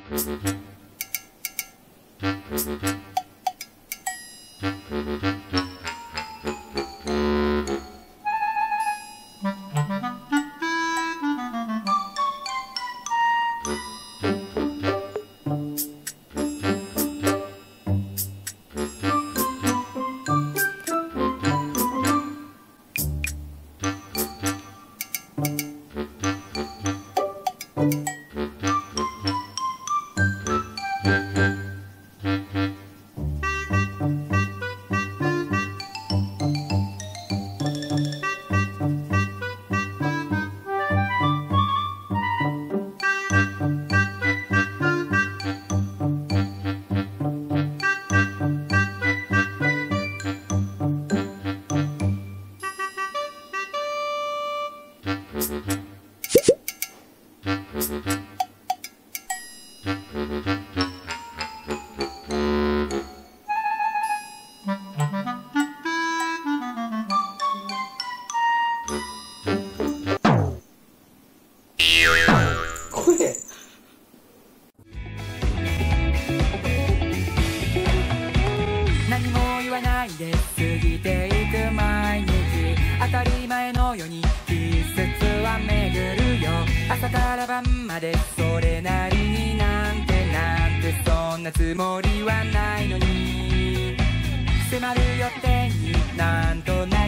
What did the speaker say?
何も言わないで過ぎていく毎日、当たり前のように季節は巡るよ。朝から晩までそれなりになんてそんなつもりはないのに、迫る予定になんとなく